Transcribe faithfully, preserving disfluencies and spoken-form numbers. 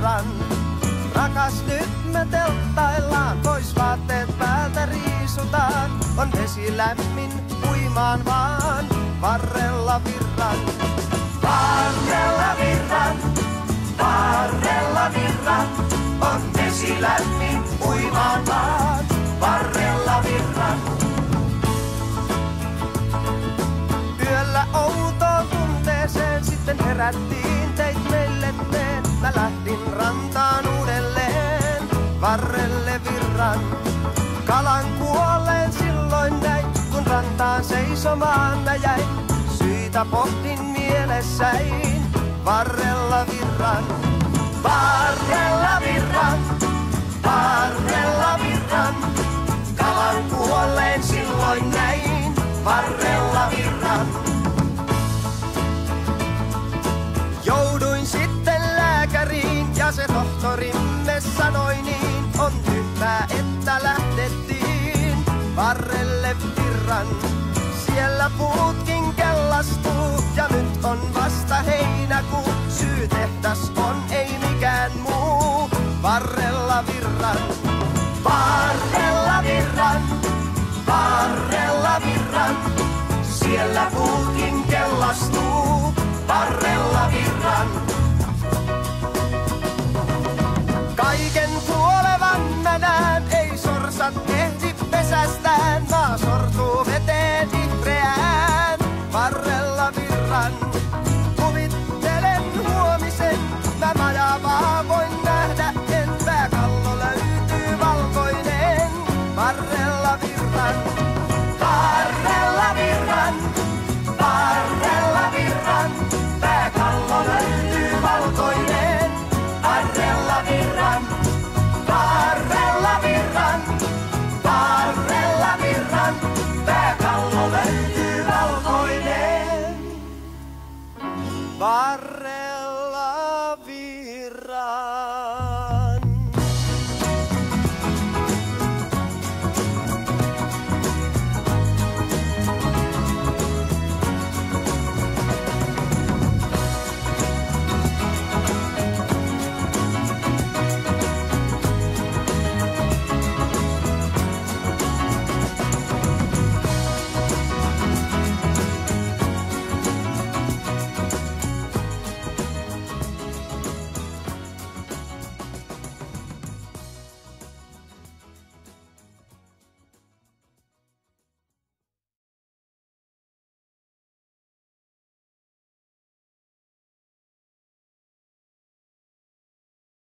virran. Rakas, nyt me telttaillaan, pois vaatteet päältä riisutaan. On vesi lämmin, uimaan vaan, varrella virran. Varrella virran, varrella virran. On vesi lämmin, uimaan vaan, varrella virran. Yöllä outoon tunteeseen sitten herättiin, teit meille teen. Mä lähdin rantaan uudelleen, varrelle virran. Kalan kuolleen silloin näin, kun rantaan seisomaan mä jäin. Syitä pohdin mielessäin, varrella virran. Varrella virran, varrella virran. Kalan kuolleen silloin näin, varrella virran. Jouduin sitten lääkäriin ja se tohtorimme sanoi niin. On tyhmää, että lähdettiin varrelle virran. Siellä puutkin kellastuu ja nyt on vasta heinäkuu. Syytehdas on, ei mikään muu, varrella virran. Varrella virran, varrella virran. Siellä puutkin kellastuu, varrella virran. Kaiken kuolevan mä näen, ei sorsat ehdi pesästään. Maa sortuu veteen vihreään, varrella virran. Kuvittelen huomisen, mä majavaa voin nähdä. En pääkallo löytyy valkoinen, varrella virran. Varrella virran, varrella virran. Pääkallo löytyy valkoinen, varrella virran. Varrella virran, varrella virran. Pääkallo löytyy valkoinen, varrella virran.